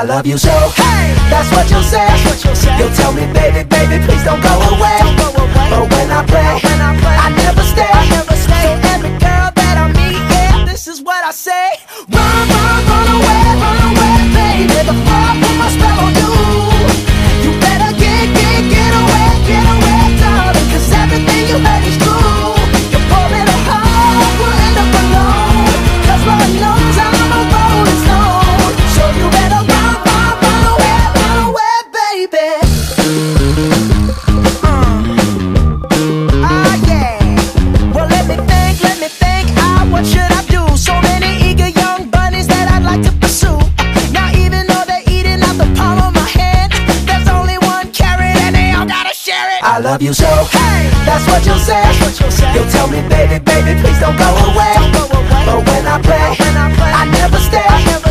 I love you so, hey, that's what you'll say. You'll tell me, baby, baby, please don't go away. But when I play, I never stay. So every girl that I meet, yeah, this is what I say. Run, run away, baby, before I put my spell on you. You better get away, darling, 'cause everything you heard is true. You're falling apart, we'll end up alone, 'cause Lord knows I'm a rolling stone. So you better run away, baby. Yeah. Well, let me think, what should I do? So many eager young bunnies that I'd like to pursue. Now even though they're eating out the palm of my hand, there's only one carrot and they all gotta share it. I love you so, hey, that's what you'll say. You'll tell me, baby, baby, please don't go away. But when I play, I never stay.